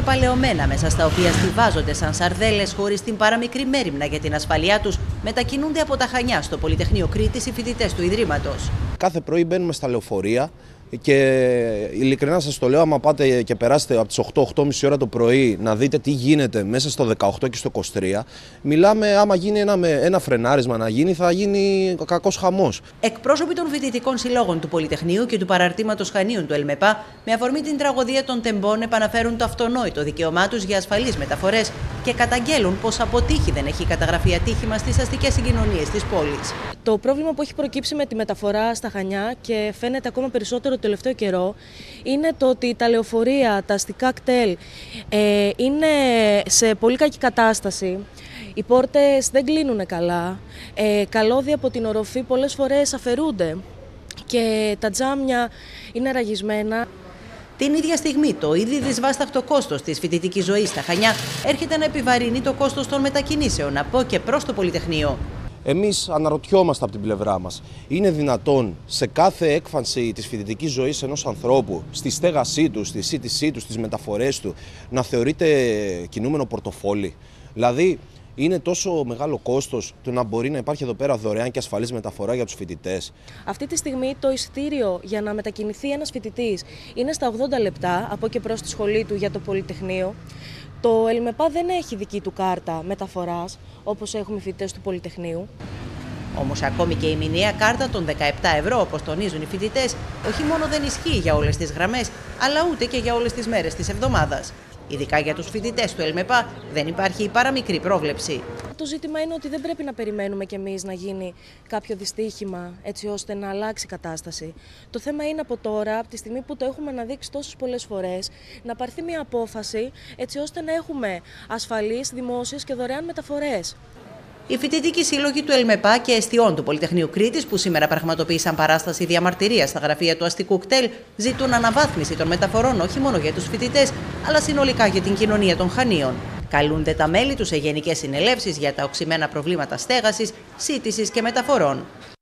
παλαιωμένα μέσα στα οποία στιβάζονται σαν σαρδέλες χωρίς την παραμικρή μέριμνα για την ασφαλειά τους, μετακινούνται από τα Χανιά στο Πολυτεχνείο Κρήτης οι φοιτητές του Ιδρύματος. Κάθε πρωί μπαίνουμε στα λεωφορεία και ειλικρινά σας το λέω, άμα πάτε και περάσετε από τις 8-8.30 ώρα το πρωί να δείτε τι γίνεται μέσα στο 18 και στο 23, μιλάμε άμα γίνει ένα φρενάρισμα να γίνει, θα γίνει κακός χαμός. Εκπρόσωποι των φοιτητικών συλλόγων του Πολυτεχνείου και του παραρτήματος Χανίων του ΕΛΜΕΠΑ, με αφορμή την τραγωδία των τεμπών, επαναφέρουν το αυτονόητο δικαίωμά τους για ασφαλείς μεταφορές και καταγγέλουν πως αποτύχει δεν έχει καταγραφεί ατύχημα στις αστικές συγκοινωνίες της πόλης. Το πρόβλημα που έχει προκύψει με τη μεταφορά στα Χανιά και φαίνεται ακόμα περισσότερο το τελευταίο καιρό είναι το ότι τα λεωφορεία, τα αστικά κτέλ είναι σε πολύ κακή κατάσταση. Οι πόρτες δεν κλείνουν καλά, καλώδια από την οροφή πολλές φορές αφαιρούνται και τα τζάμια είναι ραγισμένα. Την ίδια στιγμή, το ήδη δυσβάσταχτο κόστος της φοιτητικής ζωής στα Χανιά έρχεται να επιβαρύνει το κόστος των μετακινήσεων από και προς το Πολυτεχνείο. Εμείς αναρωτιόμαστε από την πλευρά μας, είναι δυνατόν σε κάθε έκφανση της φοιτητικής ζωής ενός ανθρώπου, στη στέγασή του, στη σύντησή του, στις μεταφορές του, να θεωρείται κινούμενο πορτοφόλι? Δηλαδή, είναι τόσο μεγάλο κόστος το να μπορεί να υπάρχει εδώ πέρα δωρεάν και ασφαλής μεταφορά για τους φοιτητές? Αυτή τη στιγμή το εισιτήριο για να μετακινηθεί ένας φοιτητής είναι στα 80 λεπτά από και προς τη σχολή του για το Πολυτεχνείο. Το ΕΛΜΕΠΑ δεν έχει δική του κάρτα μεταφοράς, όπως έχουμε οι φοιτητές του Πολυτεχνείου. Όμως ακόμη και η μηνιαία κάρτα των 17 ευρώ, όπως τονίζουν οι φοιτητές, όχι μόνο δεν ισχύει για όλες τις γραμμές, αλλά ούτε και για όλες τις μέρες της εβδομάδας. Ειδικά για τους φοιτητές του ΕΛΜΕΠΑ δεν υπάρχει η παραμικρή πρόβλεψη. Το ζήτημα είναι ότι δεν πρέπει να περιμένουμε κι εμείς να γίνει κάποιο δυστύχημα έτσι ώστε να αλλάξει η κατάσταση. Το θέμα είναι από τώρα, από τη στιγμή που το έχουμε αναδείξει τόσες πολλές φορές, να πάρθει μια απόφαση έτσι ώστε να έχουμε ασφαλείς, δημόσιες και δωρεάν μεταφορές. Οι φοιτητικοί σύλλογοι του ΕΛΜΕΠΑ και εστιών του Πολυτεχνείου Κρήτης, που σήμερα πραγματοποίησαν παράσταση διαμαρτυρίας στα γραφεία του αστικού κτέλ, ζητούν αναβάθμιση των μεταφορών όχι μόνο για τους φοιτητές, αλλά συνολικά για την κοινωνία των Χανίων. Καλούνται τα μέλη τους σε γενικές συνελεύσεις για τα οξυμένα προβλήματα στέγασης, σύντησης και μεταφορών.